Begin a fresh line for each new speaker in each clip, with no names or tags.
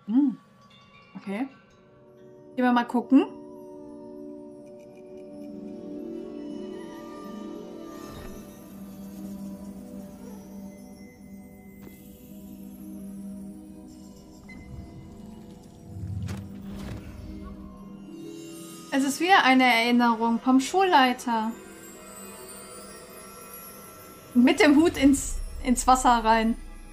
Hm. Okay. Gehen wir mal gucken. Es ist wieder eine Erinnerung vom Schulleiter. Mit dem Hut ins Wasser rein.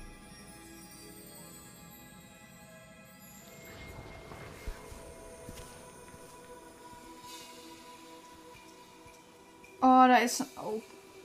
Oh, da ist... Oh.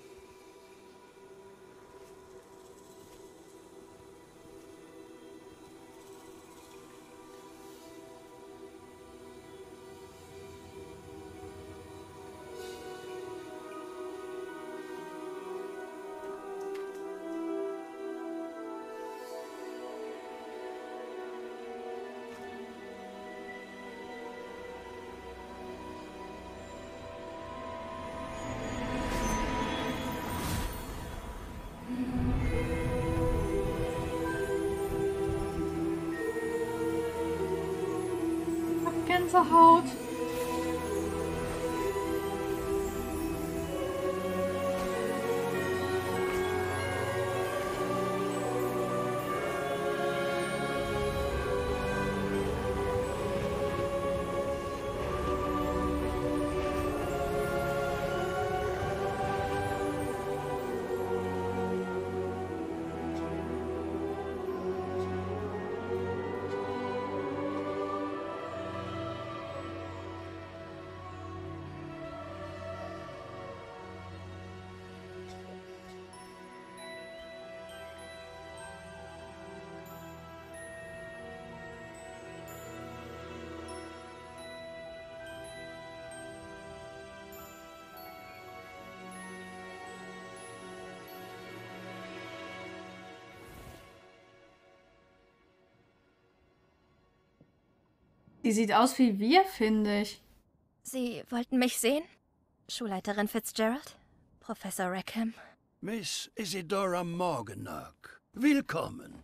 Gänsehaut. Die sieht aus wie wir, finde ich.
Sie wollten mich sehen? Schulleiterin Fitzgerald? Professor Rackham?
Miss Isidora Morganach, willkommen.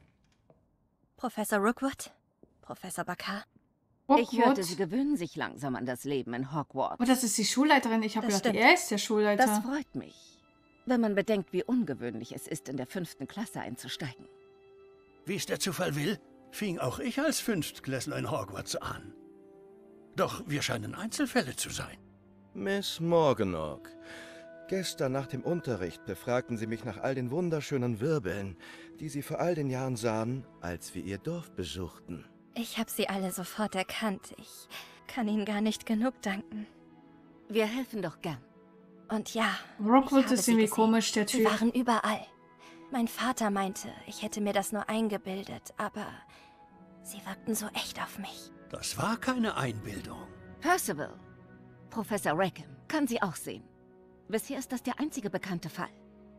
Professor Rookwood? Professor Bakar?
Ich hörte, Sie gewöhnen sich langsam an das Leben in Hogwarts.
Oh, das ist die Schulleiterin. Ich habe
Das
gedacht,
stimmt.
er ist der Schulleiter.
Das freut mich, wenn man bedenkt, wie ungewöhnlich es ist, in der 5. Klasse einzusteigen.
Wie es der Zufall will, fing auch ich als Fünftklässler in Hogwarts an. Doch wir scheinen Einzelfälle zu sein.
Miss Morganach, gestern nach dem Unterricht befragten Sie mich nach all den wunderschönen Wirbeln, die Sie vor all den Jahren sahen, als wir Ihr Dorf besuchten.
Ich habe sie alle sofort erkannt. Ich kann Ihnen gar nicht genug danken.
Wir helfen doch gern.
Und ja,
Rookwood
ich habe
ist
sie
irgendwie
gesehen.
komisch, der
Sie
Typ.
waren überall. Mein Vater meinte, ich hätte mir das nur eingebildet, aber sie wirkten so echt auf mich.
Das war keine Einbildung.
Percival, Professor Rackham, kann sie auch sehen. Bisher ist das der einzige bekannte Fall.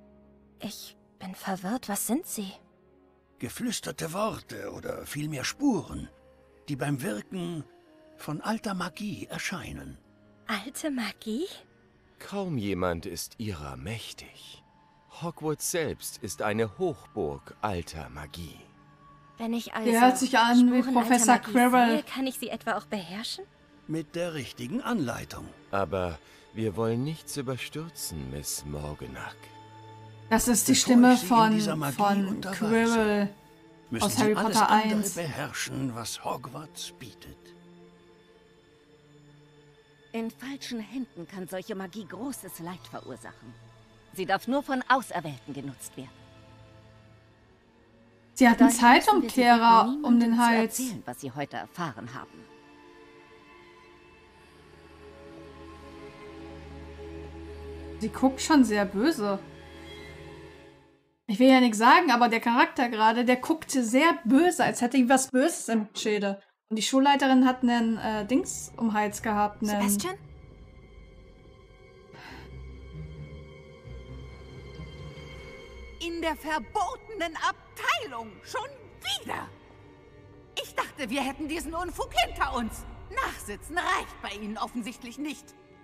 Ich bin verwirrt. Was sind Sie?
Geflüsterte Worte oder vielmehr Spuren, die beim Wirken von alter Magie erscheinen.
Alte Magie?
Kaum jemand ist ihrer mächtig. Hogwarts selbst ist eine Hochburg alter Magie.
Wenn ich also
Der hört sich an wie
Spuren
Professor
alter Magie
Quirrell.
sehe, kann ich sie etwa auch beherrschen?
Mit der richtigen Anleitung.
Aber wir wollen nichts überstürzen, Miss Morganach.
Das ist die
Bevor
Stimme
ich Sie in dieser Magie unterweise,
Quirrell
Müssen
aus
Sie
Harry
alles
Potter
andere
1.
beherrschen, was Hogwarts bietet.
In falschen Händen kann solche Magie großes Leid verursachen. Sie darf nur von Auserwählten genutzt werden.
Sie hat einen
Daher müssen wir Sie
Zeitumkehrer
bitten,
um den
niemandem zu
Hals.
erzählen, was Sie heute erfahren haben.
Sie guckt schon sehr böse. Ich will ja nichts sagen, aber der Charakter gerade, der guckte sehr böse, als hätte ihm was Böses im Schädel. Und die Schulleiterin hat einen Dings um den Hals gehabt.
Sebastian?
In der verbotenen Abteilung. Schon wieder. Ich dachte, wir hätten diesen Unfug hinter uns. Nachsitzen reicht bei Ihnen offensichtlich nicht.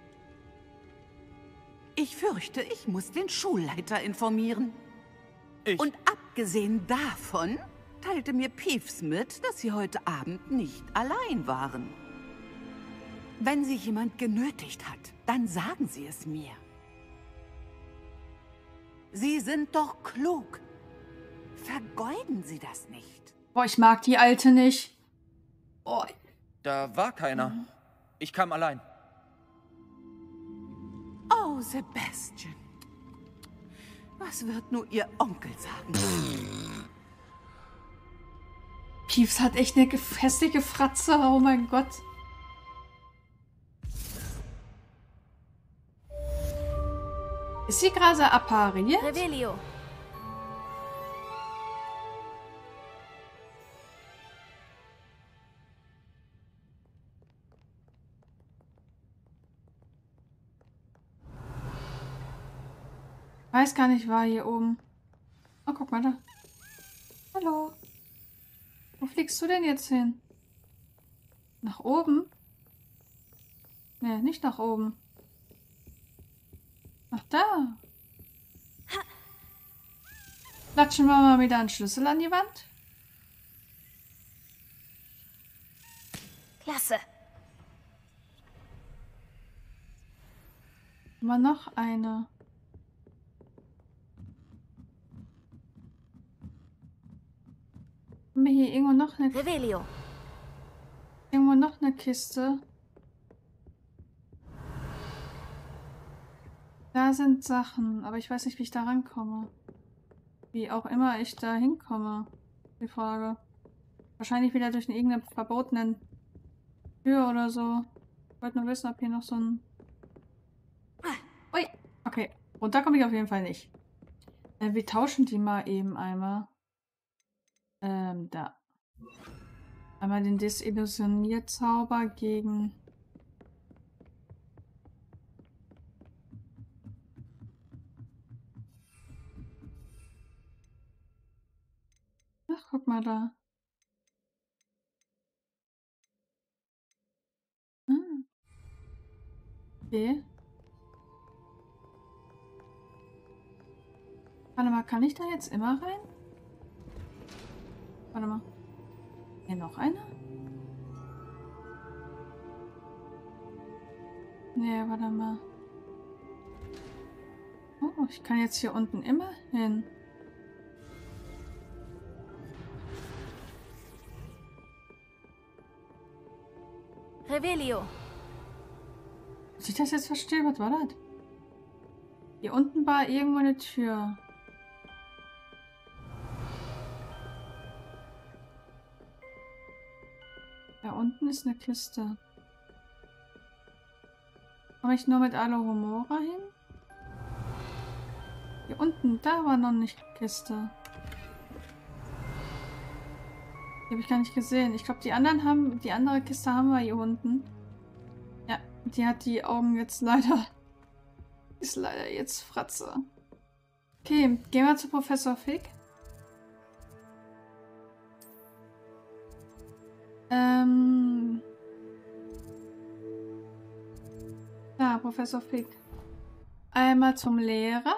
Ich fürchte, ich muss den Schulleiter informieren. Und abgesehen davon teilte mir Peeves mit, dass sie heute Abend nicht allein waren. Wenn sie jemand genötigt hat, dann sagen Sie es mir. Sie sind doch klug. Vergeuden Sie das nicht.
Boah, ich mag die Alte nicht. Oh.
Da war keiner. Ich kam allein.
Oh, Sebastian. Was wird nur Ihr Onkel sagen?
Peeves hat echt eine hässliche Fratze. Oh mein Gott. Ist sie gerade appariert?
Revelio.
Weiß gar nicht, war hier oben. Oh, guck mal da. Hallo. Wo fliegst du denn jetzt hin? Nach oben? Nee, nicht nach oben. Ach, da. Klatschen wir mal wieder einen Schlüssel an die Wand.
Klasse.
Mal noch eine. Haben wir hier irgendwo noch eine
Revelio.
Irgendwo noch eine Kiste? Da sind Sachen, aber ich weiß nicht, wie ich da rankomme. Wie auch immer ich da hinkomme. Die Frage. Wahrscheinlich wieder durch irgendeine verbotenen Tür oder so. Ich wollte nur wissen, ob hier noch so ein... Ui! Okay, runter komme ich auf jeden Fall nicht. Wir tauschen die mal eben einmal. Da. Einmal den Desillusionierzauber gegen... Ach, guck mal da. Okay. Warte mal, kann ich da jetzt immer rein? Warte mal. Hier noch einer? Nee, warte mal. Oh, ich kann jetzt hier unten immer hin.
Revelio.
Muss ich das jetzt verstehen? Was war das? Hier unten war irgendwo eine Tür. Da unten ist eine Kiste. Komme ich nur mit Alohomora hin? Hier unten, da war noch nicht Kiste. Die habe ich gar nicht gesehen. Ich glaube, die andere Kiste haben wir hier unten. Ja, die hat die Augen jetzt leider. Ist leider jetzt Fratze. Okay, gehen wir zu Professor Fig. Ja, Professor Fig. Einmal zum Lehrer.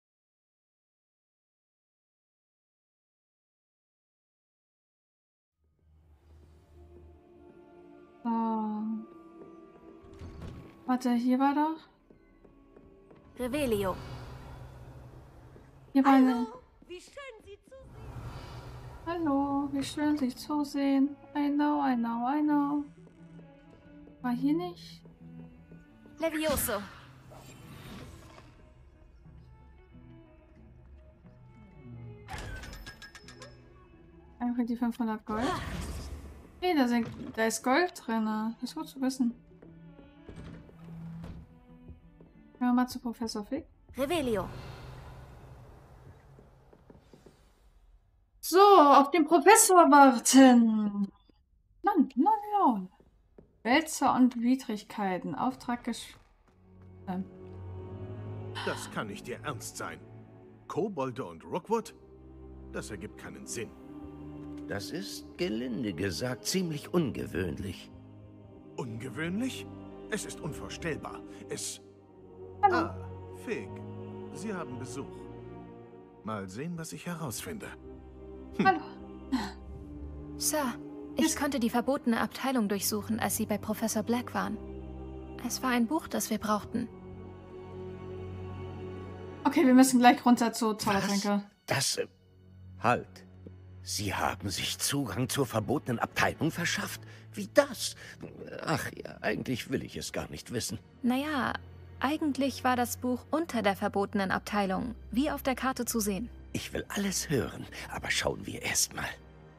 So. Warte, hier war doch.
Revelio.
Hier war eine.
Wie schön Sie zusehen.
Hallo, wie schön Sie zusehen. I know, I know, I know. War hier nicht?
Levioso.
Einfach die 500 Gold. Nee, da ist Gold drin. Das ist gut zu wissen. Gehen wir mal zu Professor Fig.
Revelio.
So, auf den Professor warten. Nein. Wälzer und Widrigkeiten. Auftrag
Das kann nicht Ihr Ernst sein. Kobolde und Rookwood? Das ergibt keinen Sinn.
Das ist, gelinde gesagt, ziemlich ungewöhnlich.
Ungewöhnlich? Es ist unvorstellbar. Es...
Hallo.
Ah, Fig. Sie haben Besuch. Mal sehen, was ich herausfinde.
Hallo.
Sir, ich konnte die verbotene Abteilung durchsuchen, als Sie bei Professor Black waren. Es war ein Buch, das wir brauchten.
Okay, wir müssen gleich runter zu Zaubertränke.
Das... Halt. Sie haben sich Zugang zur verbotenen Abteilung verschafft? Wie das? Ach ja, eigentlich will ich es gar nicht wissen.
Naja, eigentlich war das Buch unter der verbotenen Abteilung, wie auf der Karte zu sehen.
Ich will alles hören, aber schauen wir erst mal.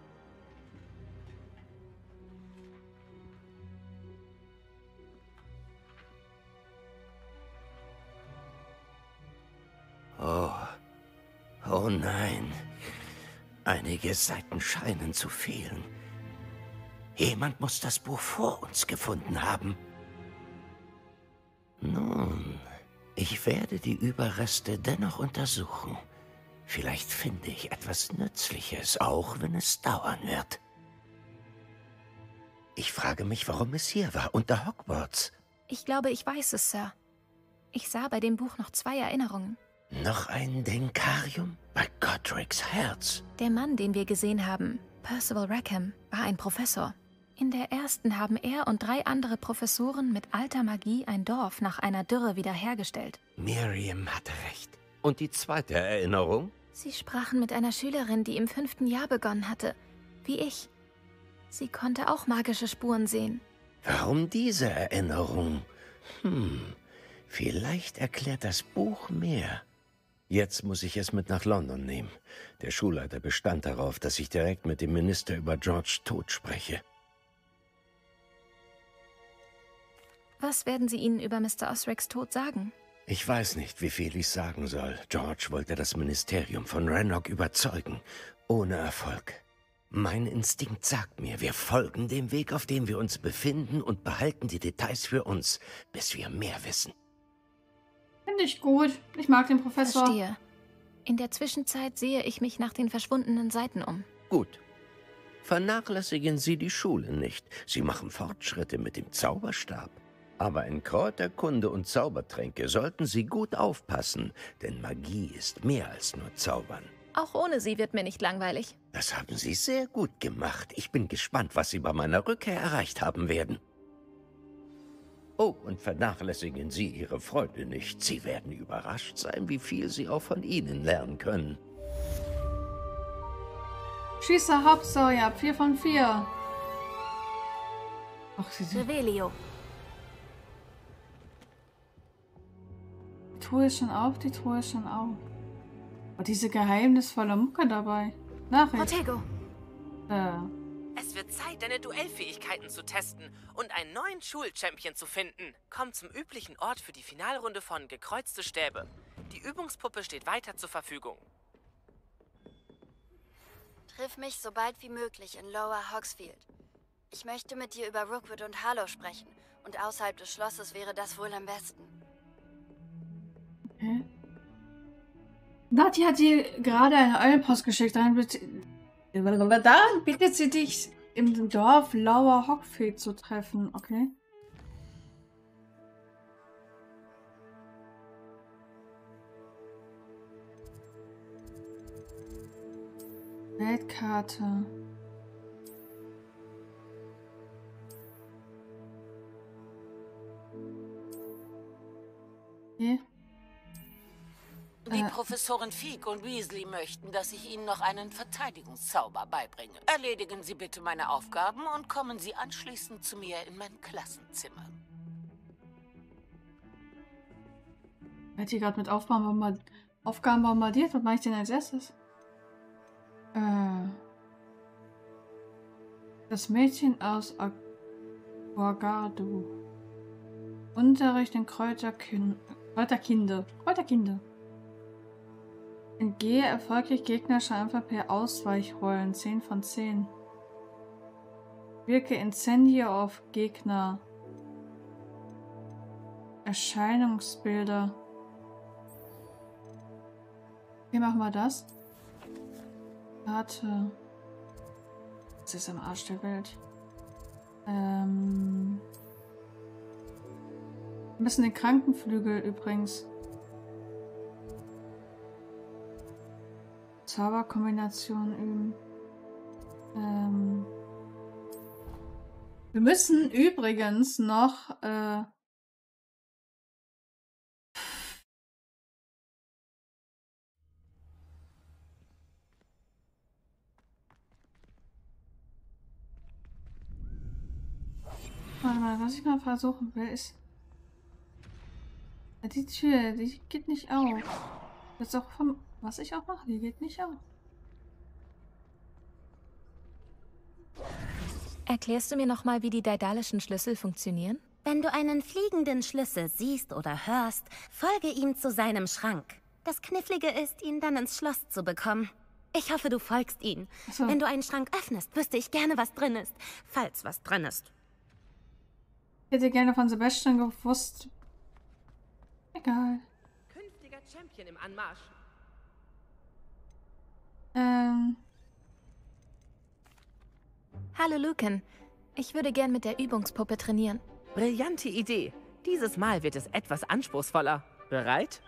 Oh. Oh nein. Einige Seiten scheinen zu fehlen. Jemand muss das Buch vor uns gefunden haben. Nun, ich werde die Überreste dennoch untersuchen. Vielleicht finde ich etwas Nützliches, auch wenn es dauern wird. Ich frage mich, warum es hier war, unter Hogwarts.
Ich glaube, ich weiß es, Sir. Ich sah bei dem Buch noch 2 Erinnerungen.
Noch ein Denkarium? Bei Godric's Herz.
Der Mann, den wir gesehen haben, Percival Rackham, war ein Professor. In der ersten haben er und 3 andere Professoren mit alter Magie ein Dorf nach einer Dürre wiederhergestellt.
Miriam hatte recht. Und die zweite Erinnerung?
Sie sprachen mit einer Schülerin, die im 5. Jahr begonnen hatte. Wie ich. Sie konnte auch magische Spuren sehen.
Warum diese Erinnerung? Vielleicht erklärt das Buch mehr. Jetzt muss ich es mit nach London nehmen. Der Schulleiter bestand darauf, dass ich direkt mit dem Minister über George Tod spreche.
Was werden Sie ihnen über Mr. Osricks Tod sagen?
Ich weiß nicht, wie viel ich sagen soll. George wollte das Ministerium von Ranrock überzeugen. Ohne Erfolg. Mein Instinkt sagt mir, wir folgen dem Weg, auf dem wir uns befinden und behalten die Details für uns, bis wir mehr wissen.
Finde ich gut. Ich mag den Professor.
Verstehe. In der Zwischenzeit sehe ich mich nach den verschwundenen Seiten um.
Gut. Vernachlässigen Sie die Schule nicht. Sie machen Fortschritte mit dem Zauberstab. Aber in Kräuterkunde und Zaubertränke sollten Sie gut aufpassen, denn Magie ist mehr als nur Zaubern.
Auch ohne sie wird mir nicht langweilig.
Das haben Sie sehr gut gemacht. Ich bin gespannt, was Sie bei meiner Rückkehr erreicht haben werden. Oh, und vernachlässigen Sie Ihre Freunde nicht. Sie werden überrascht sein, wie viel Sie auch von ihnen lernen können.
Schießer Hauptsawyer, 4 von 4. Ach, sie sind...
Revelio.
Die Truhe ist schon auf, die Truhe ist schon auf. Aber diese geheimnisvolle Mucke dabei. Nachricht.
Protego.
Es wird Zeit, deine Duellfähigkeiten zu testen und einen neuen Schulchampion zu finden. Komm zum üblichen Ort für die Finalrunde von Gekreuzte Stäbe. Die Übungspuppe steht weiter zur Verfügung.
Triff mich so bald wie möglich in Lower Hogsfield. Ich möchte mit dir über Rookwood und Harlow sprechen. Und außerhalb des Schlosses wäre das wohl am besten.
Okay. Nati hat dir gerade eine Eulenpost geschickt. Darin bittet sie dich, im Dorf Lower Hogsfield zu treffen. Okay. Weltkarte. Okay.
Die Professoren Fig und Weasley möchten, dass ich Ihnen noch einen Verteidigungszauber beibringe. Erledigen Sie bitte meine Aufgaben und kommen Sie anschließend zu mir in mein Klassenzimmer.
Er hat hier gerade mit Aufgaben bombardiert. Was mache ich denn als erstes? Das Mädchen aus Aquagardu. Unterricht in Kräuterkinde. Entgehe erfolgreich gegnerische Anfall per Ausweichrollen. 10 von 10. Wirke Incendio auf Gegner. Erscheinungsbilder. Wie machen wir das? Warte. Das ist am Arsch der Welt. Wir müssen den Krankenflügel übrigens. Zauberkombination üben. Wir müssen übrigens noch warte mal, was ich mal versuchen will, ist die Tür, die geht nicht auf. Das ist auch vom, was ich auch mache, die geht nicht auf.
Erklärst du mir nochmal, wie die daedalischen Schlüssel funktionieren?
Wenn du einen fliegenden Schlüssel siehst oder hörst, folge ihm zu seinem Schrank. Das Knifflige ist, ihn dann ins Schloss zu bekommen. Ich hoffe, du folgst ihm.
So.
Wenn du einen Schrank öffnest, wüsste ich gerne, was drin ist. Falls was drin ist.
Ich hätte gerne von Sebastian gewusst. Egal.
Künftiger Champion im Anmarsch.
Hallo Lucan. Ich würde gern mit der Übungspuppe trainieren.
Brillante Idee. Dieses Mal wird es etwas anspruchsvoller. Bereit?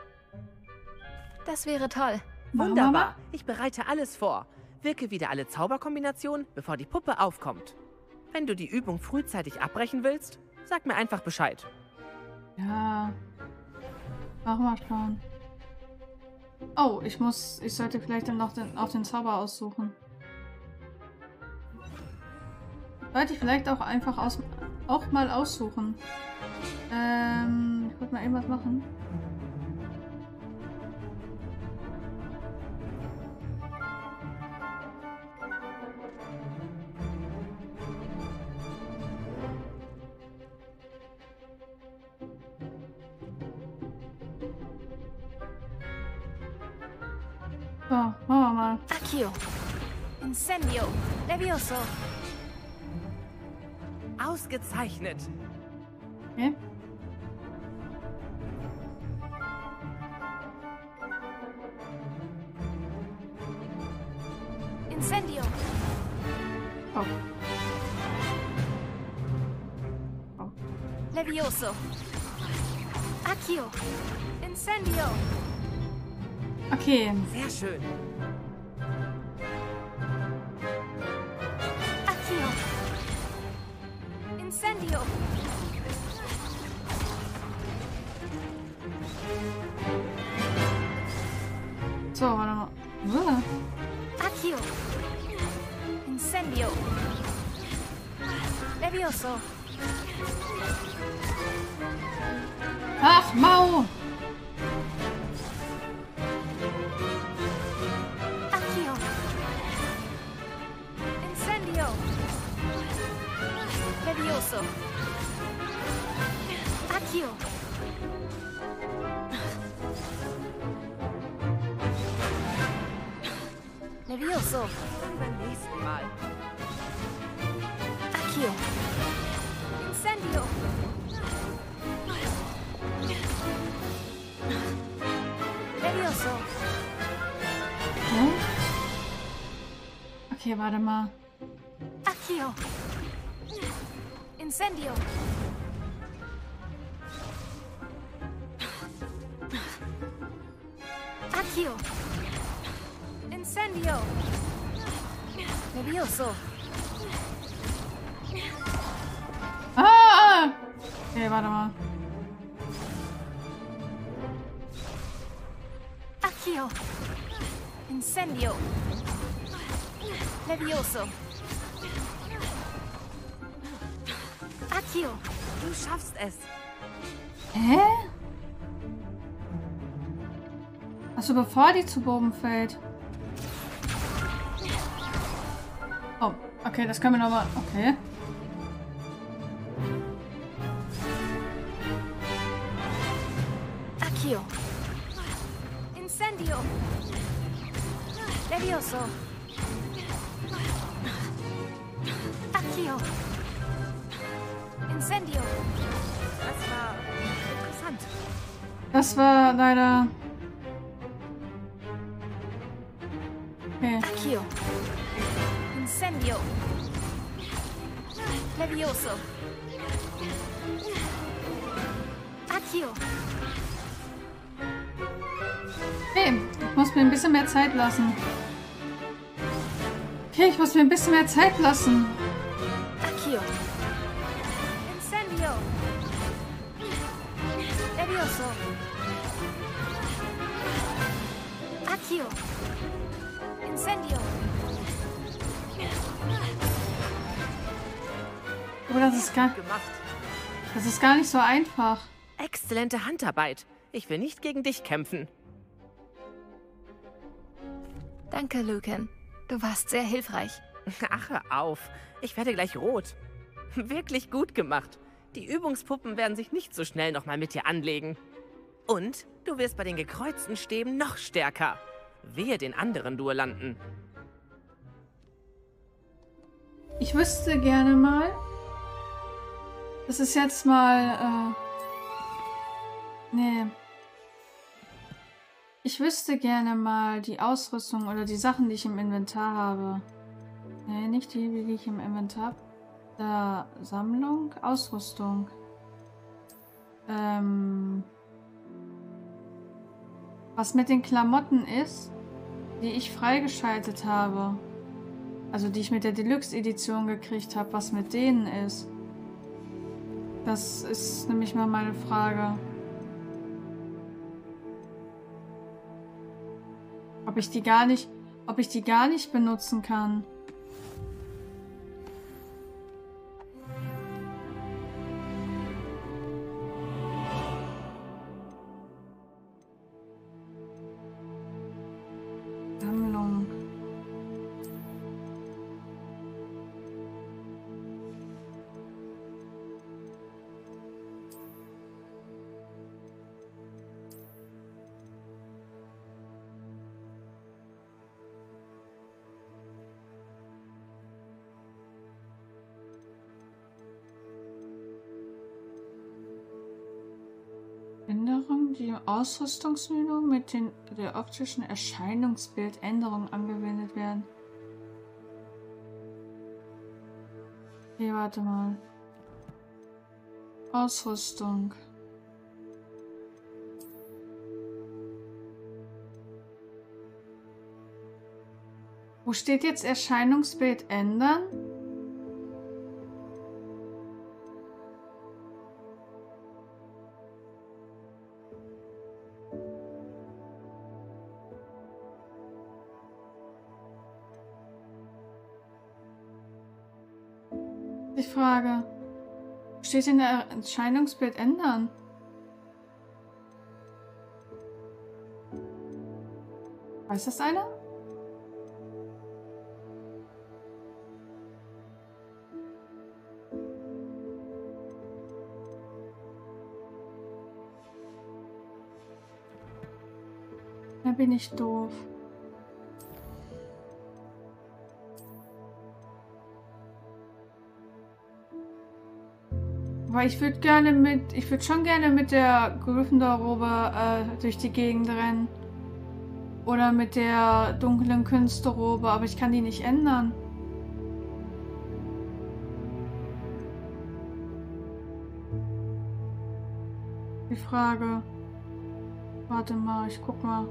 Das wäre toll.
Wunderbar. Ich bereite alles vor. Wirke wieder alle Zauberkombinationen, bevor die Puppe aufkommt. Wenn du die Übung frühzeitig abbrechen willst, sag mir einfach Bescheid.
Ja. Mach mal schauen. Oh, ich sollte vielleicht dann noch auch den Zauber aussuchen. Sollte ich vielleicht auch einfach mal aussuchen. Ich wollte mal irgendwas machen. So, machen wir mal.
Accio. Incendio. Levioso.
Ausgezeichnet.
Okay.
Incendio.
Oh.
Oh. Levioso. Accio. Incendio.
Okay.
Sehr schön.
Accio. Incendio.
So, warte mal.
Accio. Incendio. Levioso.
Ach, Mau!
Accio. Incendio. Levioso. Accio. Levioso.
Beim nächsten Mal.
Accio. Incendio. Levioso.
Hm? Okay, warte mal.
Accio. Incendio. Accio. Incendio. Levioso.
Ah! Okay, warte mal.
Accio. Incendio. Levioso. Accio.
Du schaffst es.
Hä? Achso, bevor die zu Boden fällt. Oh, okay, das können wir nochmal. Okay.
Accio. Incendio. Levioso. Accio. Incendio.
Das war interessant.
Das war leider. Okay.
Accio. Incendio. Levioso. Accio.
Okay, ich muss mir ein bisschen mehr Zeit lassen. Okay, ich muss mir ein bisschen mehr Zeit lassen.
Accio. Incendio. Levioso. Accio. Incendio.
Oh, das ist gar nicht so einfach.
Exzellente Handarbeit. Ich will nicht gegen dich kämpfen.
Danke, Lucan. Du warst sehr hilfreich.
Ach, hör auf. Ich werde gleich rot. Wirklich gut gemacht. Die Übungspuppen werden sich nicht so schnell nochmal mit dir anlegen. Und du wirst bei den gekreuzten Stäben noch stärker. Wehe den anderen Duellanten.
Ich wüsste gerne mal... Das ist jetzt mal... Nee. Ich wüsste gerne mal die Ausrüstung oder die Sachen, die ich im Inventar habe. Nee, nicht die ich im Inventar habe. Sammlung, Ausrüstung. Was mit den Klamotten ist, die ich freigeschaltet habe. Also die ich mit der Deluxe-Edition gekriegt habe, was mit denen ist. Das ist nämlich mal meine Frage. Ob ich die gar nicht benutzen kann. Sammlung. Änderungen, die im Ausrüstungsmenü mit der optischen Erscheinungsbildänderung angewendet werden. Okay, warte mal. Ausrüstung. Wo steht jetzt Erscheinungsbild ändern? Die Frage. Steht in der Erscheinungsbild ändern? Weiß das einer? Da bin ich doof. Aber ich würde schon gerne mit der Gryffindor-Robe durch die Gegend rennen. Oder mit der dunklen Künste-Robe, aber ich kann die nicht ändern. Die Frage. Warte mal, ich guck mal.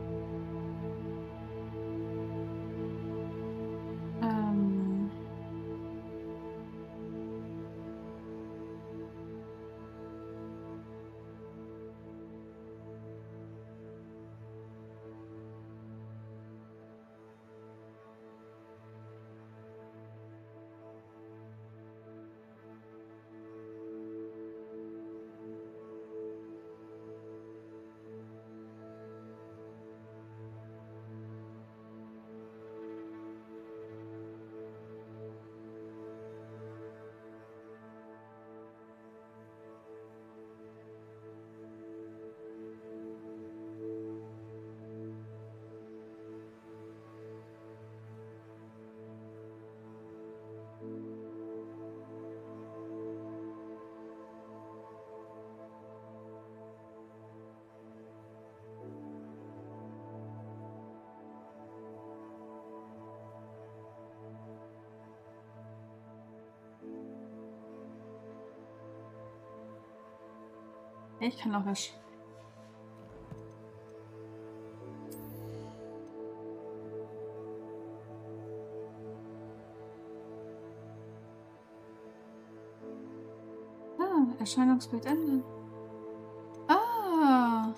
Ich kann auch was. Erscheinungsbild ändern. Ah.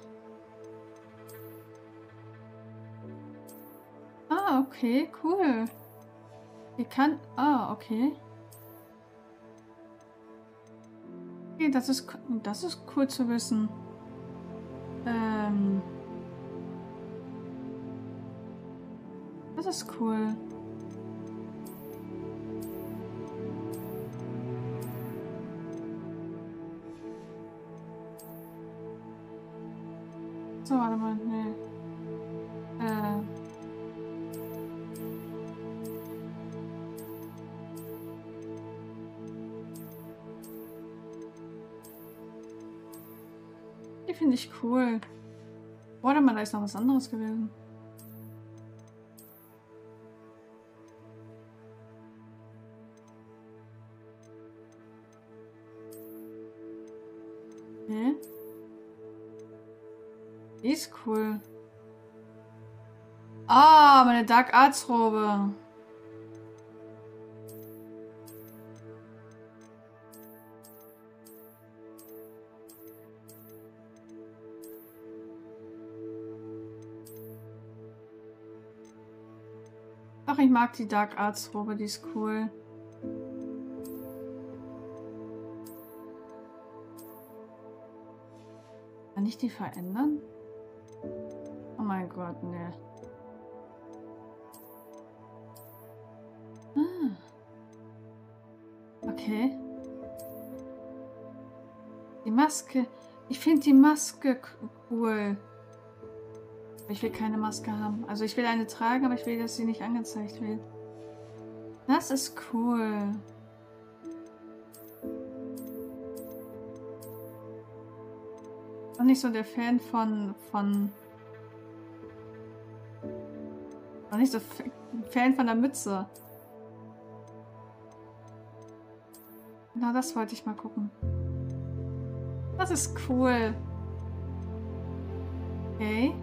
Ah, okay, cool. Wie kann... Ah, okay. Okay, das ist cool zu wissen. Das ist cool. So, warte mal, nee. Die finde ich cool. Warte mal, da ist noch was anderes gewesen. Okay. Die ist cool. Ah, meine Dark Arts Robe. Ach, ich mag die Dark Arts Robe, die ist cool. Kann ich die verändern? Oh mein Gott, ne. Ah. Okay. Die Maske. Ich finde die Maske cool. Ich will keine Maske haben. Also ich will eine tragen, aber ich will, dass sie nicht angezeigt wird. Das ist cool. Ich bin nicht so der Fan von nicht so Fan von der Mütze. Genau, das wollte ich mal gucken. Das ist cool. Okay.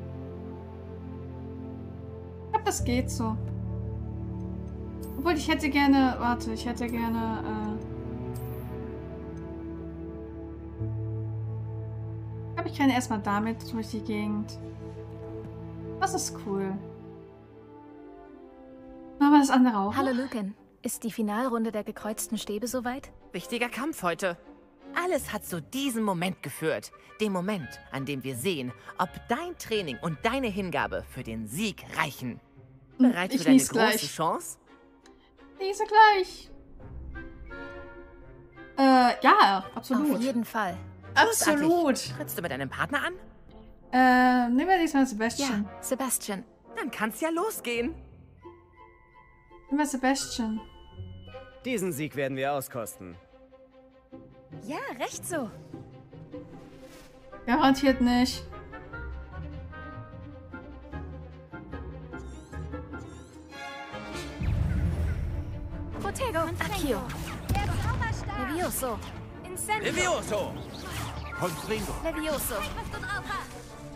Ich glaube, das geht so. Obwohl, ich hätte gerne... Warte, ich hätte gerne... Ich glaube, ich renne erstmal damit durch die Gegend. Das ist cool. Machen wir das andere auch.
Hallo Lucan. Ist die Finalrunde der gekreuzten Stäbe soweit?
Wichtiger Kampf heute. Alles hat zu diesem Moment geführt. Dem Moment, an dem wir sehen, ob dein Training und deine Hingabe für den Sieg reichen. Bereit für deine große Chance?
Lese gleich. Ja, absolut.
Auf jeden Fall.
Absolut.
Trittst du mit deinem Partner an?
Nehmen wir diesmal Sebastian.
Ja, Sebastian.
Dann kann's ja losgehen.
Nehmen wir Sebastian.
Diesen Sieg werden wir auskosten.
Ja, recht so.
Garantiert nicht.
Protego, Accio. Levioso. Incendio.
Levioso. Confringo.
Levioso.
Was du drauf hast.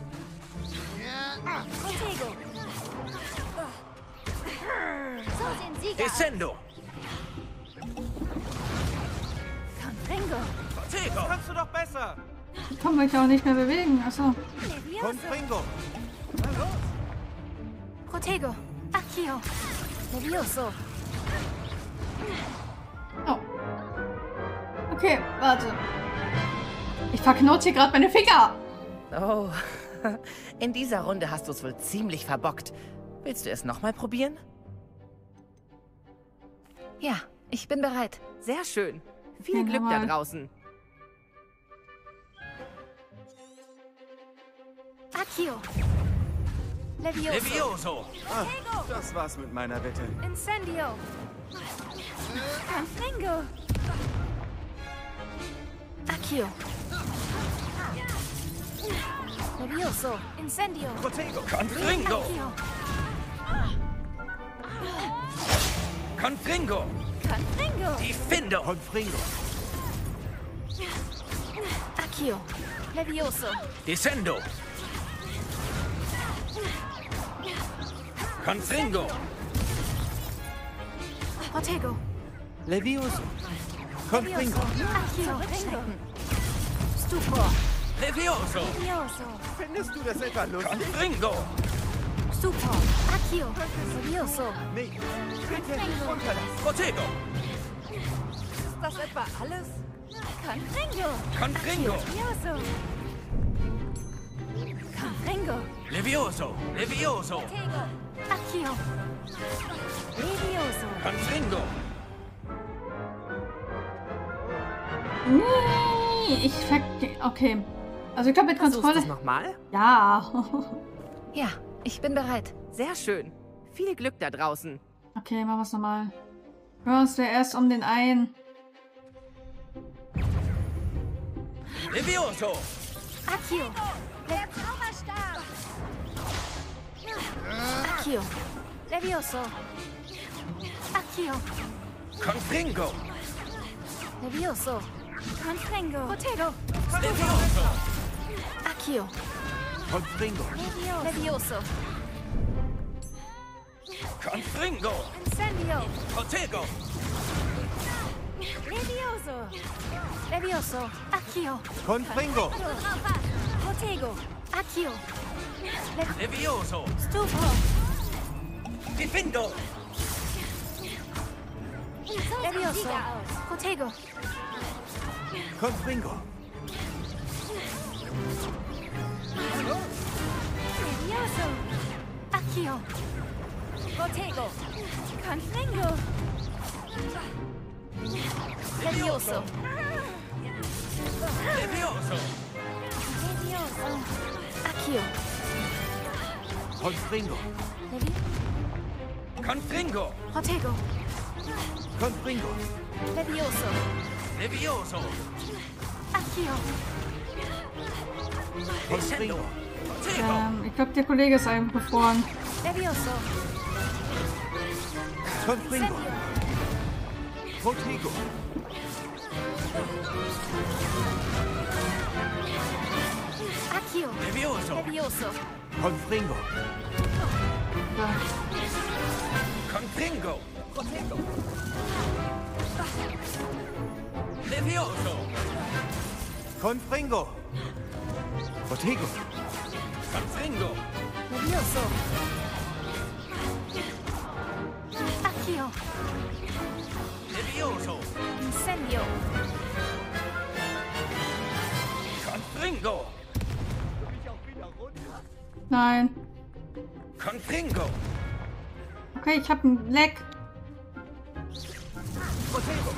Protego.
So sehen Sieger.
Descendo.
Confringo.
Protego.
Das kannst du doch besser.
Ich kann mich auch nicht mehr bewegen. Achso.
Confringo.
Protego. Accio. Levioso.
Oh. Okay, warte. Ich verknote hier gerade meine Finger.
Oh, in dieser Runde hast du es wohl ziemlich verbockt. Willst du es nochmal probieren?
Ja, ich bin bereit.
Sehr schön. Viel Glück da draußen.
Accio. Levioso.
Levioso.
Ah, das war's mit meiner Wette.
Incendio. Confringo. Accio. Levioso. Incendio.
Protego. Confringo. Confringo.
Confringo.
Defendo. Confringo.
Accio. Levioso.
Descendo. Confringo.
Protego.
Levioso. Confringo.
Accio. Wegschrecken.
Stupor.
Levioso.
Levioso.
Findest du das etwa lustig?
Confringo.
Stupor. Accio. Levioso.
Nee, bitte nicht runterlassen.
Protego.
Ist das etwa alles? Confringo.
Confringo.
Levioso. Confringo.
Levioso. Levioso.
Protego. Accio. Levioso.
Confringo.
Nee, ich okay. Also ich glaube mit Kontrolle...
Versuchst du es nochmal?
Ja.
Ja, ich bin bereit.
Sehr schön. Viel Glück da draußen.
Okay, machen wir es nochmal. Kümmern uns wir erst um den einen.
Levioso.
Accio.
Der Zauberstab!
Accio. Levioso. Accio.
Confringo.
Levioso. Confringo. Protego.
Levioso.
Accio.
Confringo.
Levioso.
Confringo.
Incendio.
Protego.
Levioso. Levioso. Accio.
Confringo.
Protego. Accio.
Levioso.
Stufo.
Diffindo.
Levioso. Protego.
Confringo.
Levioso. Accio. Protego. Confringo. Levioso.
Levioso.
Levioso. Accio.
Confringo.
Confringo.
Protego.
Confringo.
Levioso.
Levioso.
Accio.
Confringo.
Ich glaube, der Kollege ist eingefroren.
Levioso.
Confringo. Protego.
Accio.
Levioso.
Levioso.
Confringo.
Confringo. Protego. Levioso.
Confringo. Protego.
Confringo.
Levioso. Accio.
Levioso.
Incendio.
Confringo.
Nein.
Confringo.
Okay, ich habe einen Leck.
Protego.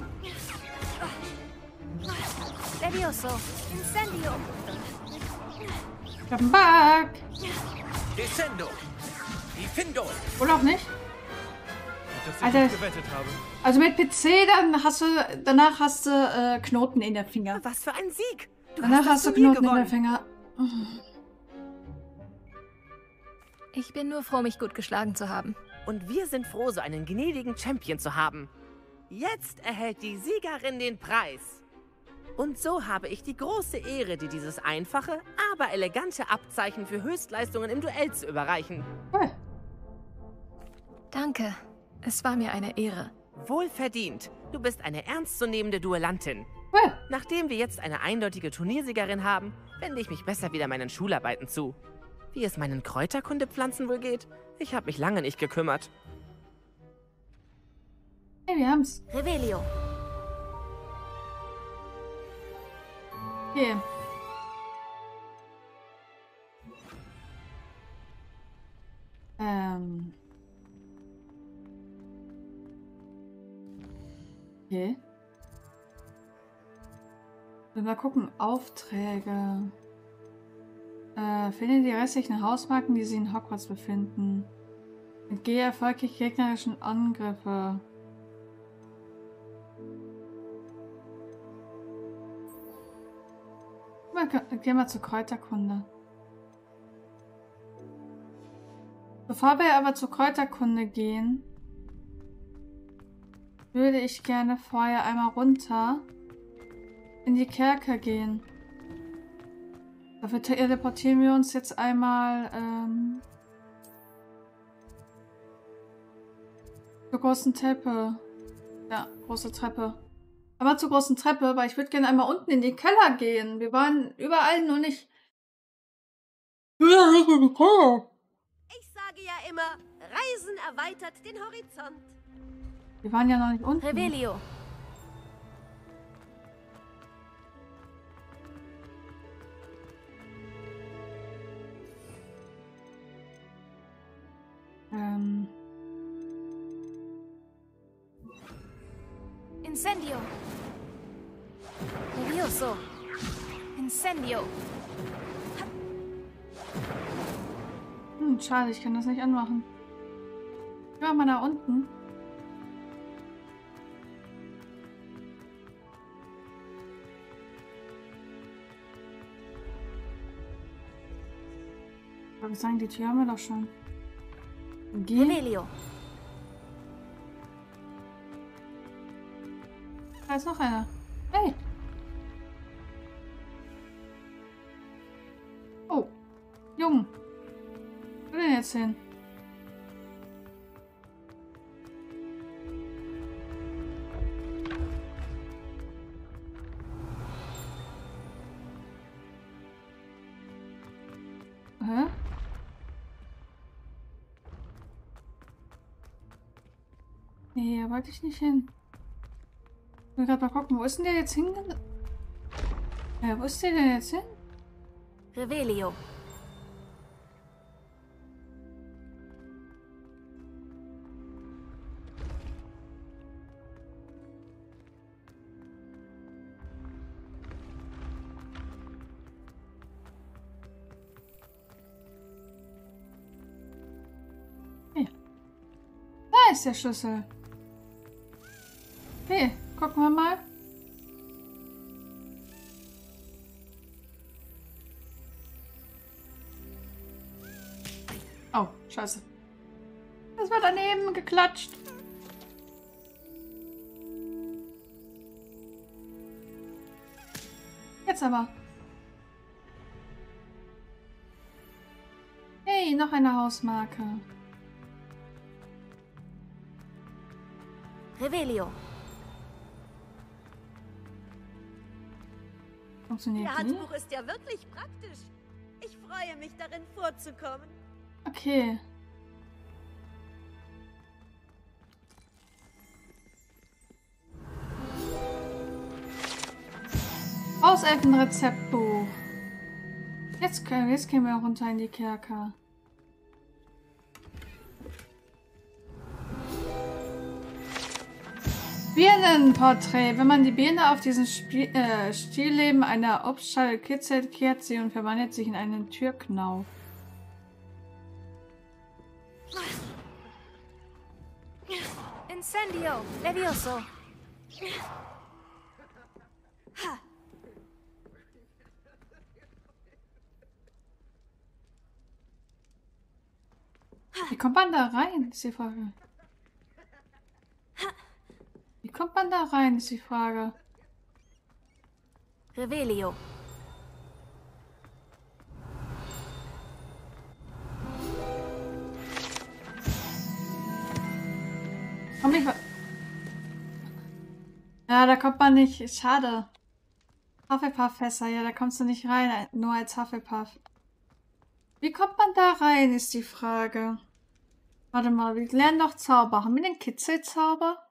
Levioso. Incendio.
Ich habe einen Bug.
Descendo. Diffindo.
Oder auch nicht.
Dass ich
Alter.
nicht gewettet habe.
Also mit PC, danach hast du Knoten in der Finger.
Was für ein Sieg!
Danach hast du Knoten in der Finger.
Ich bin nur froh, mich gut geschlagen zu haben.
Und wir sind froh, so einen gnädigen Champion zu haben. Jetzt erhält die Siegerin den Preis. Und so habe ich die große Ehre, dir dieses einfache, aber elegante Abzeichen für Höchstleistungen im Duell zu überreichen.
Cool.
Danke. Es war mir eine Ehre.
Wohlverdient. Du bist eine ernstzunehmende Duellantin.
Cool.
Nachdem wir jetzt eine eindeutige Turniersiegerin haben, wende ich mich besser wieder meinen Schularbeiten zu. Wie es meinen Kräuterkundepflanzen wohl geht? Ich habe mich lange nicht gekümmert.
Hey, wir haben's.
Revelio.
Okay. Okay. Mal gucken. Aufträge. Finde die restlichen Hausmarken, die sich in Hogwarts befinden. Entgehe erfolgreich gegnerischen Angriffe. Gehen wir zur Kräuterkunde. Bevor wir aber zur Kräuterkunde gehen, würde ich gerne vorher einmal runter in die Kerker gehen. Dafür teleportieren wir uns jetzt einmal zur großen Treppe. Ja, große Treppe. Aber zur großen Treppe, weil ich würde gerne einmal unten in die Keller gehen. Wir waren überall, nur nicht...
Ich sage ja immer, Reisen erweitert den Horizont.
Wir waren ja noch nicht unten.
Revelio. Incendio. Levioso. Incendio.
Schade, ich kann das nicht anmachen. Ich war mal da unten. Ich würde sagen, die Tür haben wir doch schon.
Revelio.
Da ist noch einer. Hey! Oh, Jung. Wo denn jetzt hin? Hä? Nee, hier wollte ich nicht hin. Ich will gerade mal gucken, wo ist denn der jetzt hingegangen? Ja, wo ist der denn jetzt hin?
Revelio.
Da ist der Schlüssel. Okay, gucken wir mal. Oh, scheiße. Das war daneben geklatscht. Jetzt aber. Hey, noch eine Hausmarke.
Revelio.
Funktioniert
Ihr
die?
Handbuch ist ja wirklich praktisch. Ich freue mich, darin vorzukommen.
Okay. Hauselfenrezeptbuch. Jetzt können wir runter in die Kerker. Birnenporträt. Wenn man die Birne auf diesen Stillleben einer Obstschale kitzelt, kehrt sie und verwandelt sich in einen Türknauf.
Incendio. Levioso.
Wie kommt man da rein, ist die Frage. Wie kommt man da rein, ist die Frage.
Revelio.
Komm ich. Ja, da kommt man nicht. Schade. Hufflepuff-Fässer, ja, da kommst du nicht rein, nur als Hufflepuff. Wie kommt man da rein, ist die Frage. Warte mal, wir lernen doch Zauber. Haben wir den Kitzelzauber?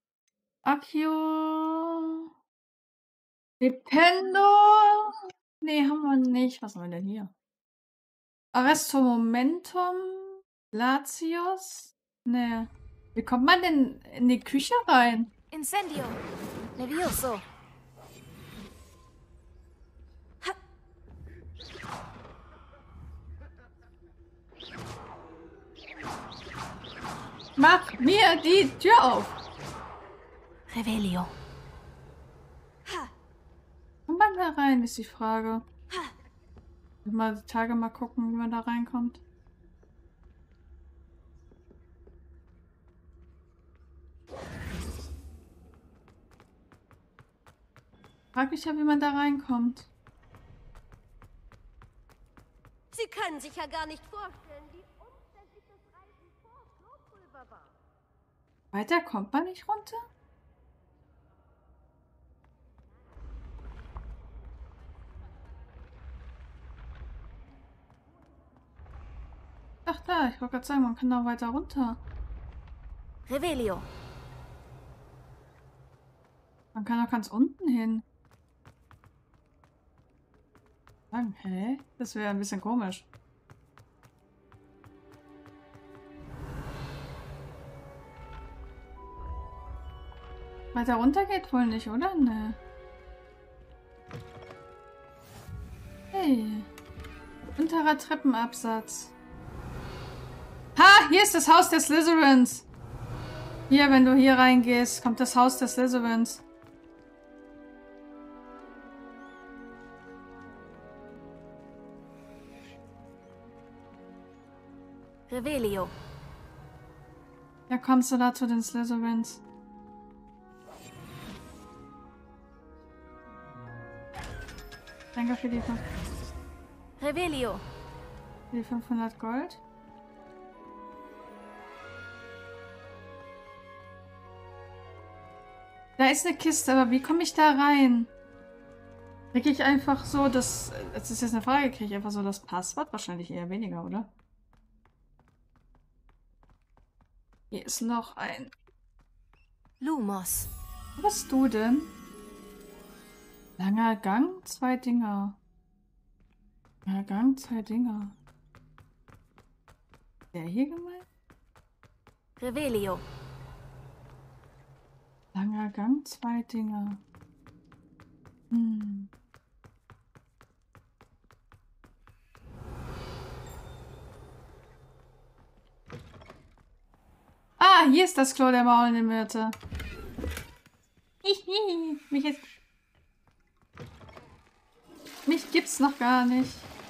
Accio. Dependo. Nee, haben wir nicht. Was haben wir denn hier? Arresto Momentum. Latios. Nee. Wie kommt man denn in die Küche rein?
Incendio. Levioso.
Mach mir die Tür auf.
Revelio.
Kommt man da rein, ist die Frage. Mal die Tage mal gucken, wie man da reinkommt. Frag mich ja, wie man da reinkommt.
Sie können sich ja gar nicht vorstellen, wie umständlich das Reisen vor Klopulver war.
Weiter kommt man nicht runter? da. Ich wollte gerade sagen, man kann noch weiter runter.
Revelio.
Man kann auch ganz unten hin. Hä? Das wäre ein bisschen komisch. Weiter runter geht wohl nicht, oder? Ne. Hey. Unterer Treppenabsatz. Ha! Hier ist das Haus der Slytherins. Hier, wenn du hier reingehst, kommt das Haus der Slytherins.
Revelio.
Ja, kommst du da zu den Slytherins? Danke für die,
Revelio.
für die 500 Gold. Da ist eine Kiste, aber wie komme ich da rein? Kriege ich einfach so das... Das ist jetzt eine Frage, kriege ich einfach so das Passwort? Wahrscheinlich eher weniger, oder? Hier ist noch ein...
Lumos.
Wo bist du denn? Langer Gang, 2 Dinger. Langer Gang, 2 Dinger. Der hier gemeint?
Revelio.
Langer Gang, 2 Dinger. Hm. Ah, hier ist das Klo der maulenden Myrte. Hihi, mich gibt's noch gar nicht.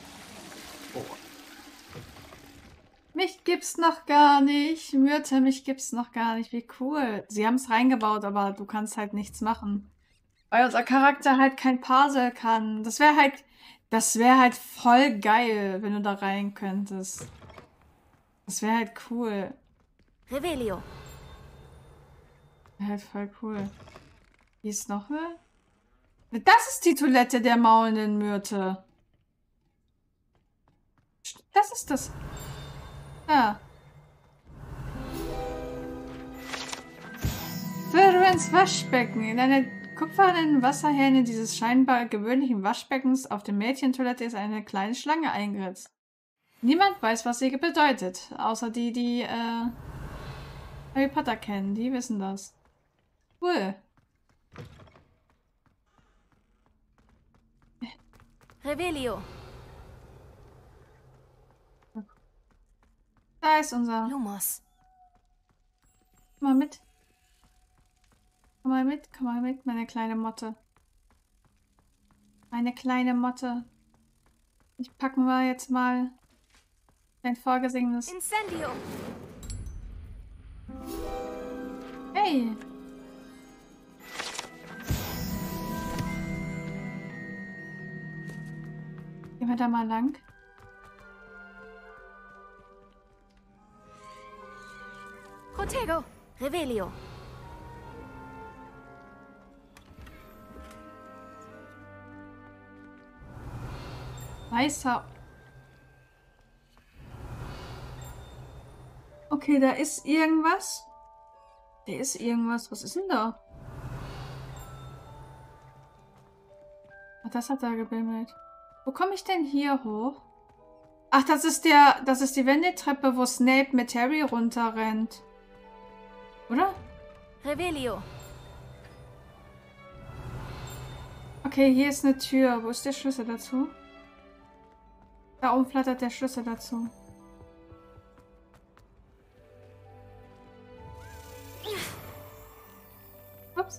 Mich gibt's noch gar nicht. Myrte, mich gibt's noch gar nicht. Wie cool. Sie haben es reingebaut, aber du kannst halt nichts machen. Weil unser Charakter halt kein Parsel kann. Das wäre halt voll geil, wenn du da rein könntest. Das wäre halt cool.
Revelio.
Wäre halt voll cool. Hier ist noch eine. Das ist die Toilette der maulenden Myrte. Das ist das. Ja. Slytherins Waschbecken. In einer kupfernen Wasserhähne dieses scheinbar gewöhnlichen Waschbeckens auf der Mädchentoilette ist eine kleine Schlange eingeritzt. Niemand weiß, was sie bedeutet, außer die Harry Potter kennen. Die wissen das. Cool.
Revelio.
Da ist unser...
Lumos.
Komm mal mit. Komm mal mit, komm mal mit, meine kleine Motte. Meine kleine Motte. Ich packen wir jetzt mal dein vorgesehenes...
Incendio.
Hey! Gehen wir da mal lang.
Protego. Revelio.
Weißer. Okay, da ist irgendwas. Da ist irgendwas. Was ist denn da? Ach, das hat da gebimmelt. Wo komme ich denn hier hoch? Ach, das ist die Wendeltreppe, wo Snape mit Harry runterrennt. Oder?
Revelio.
Okay, hier ist eine Tür. Wo ist der Schlüssel dazu? Da oben flattert der Schlüssel dazu. Ups.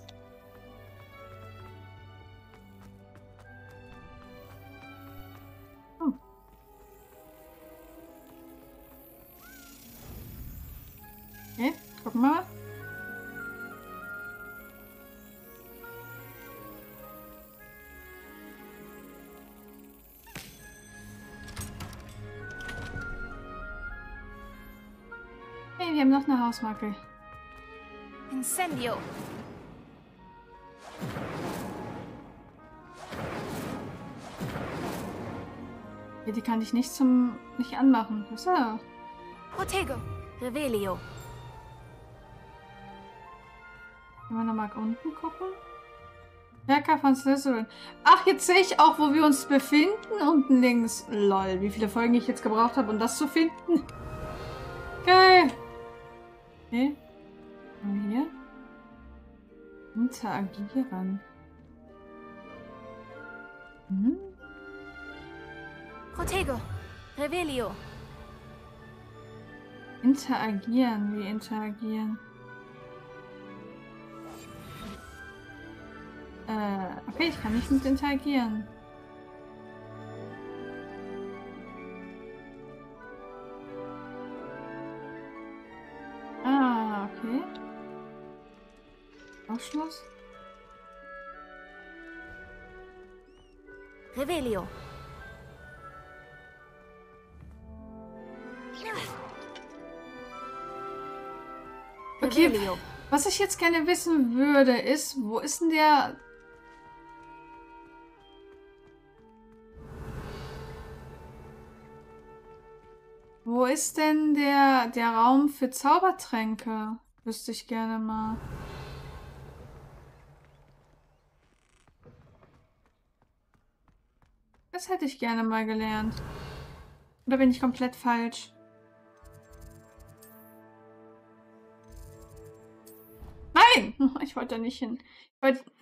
Oh. Okay, gucken wir mal. Hey, wir haben noch eine Hausmarke.
Incendio.
Ja, die kann ich nicht anmachen. So.
Protego. Revelio.
Können wir nochmal unten gucken? Werker von Slytherin. Ach, jetzt sehe ich auch, wo wir uns befinden. Unten links. Lol, wie viele Folgen ich jetzt gebraucht habe, um das zu finden. Geil. Okay. Und hier. Interagieren. Hm?
Protego. Revelio.
Interagieren. Wie interagieren? Okay, ich kann nicht mit interagieren. Ah, okay. Ausschluss.
Revelio.
Okay,
Revelio.
was ich jetzt gerne wissen würde, ist, wo ist denn der... Wo ist denn der Raum für Zaubertränke? Wüsste ich gerne mal. Das hätte ich gerne mal gelernt. Oder bin ich komplett falsch? Nein! Ich wollte da nicht hin.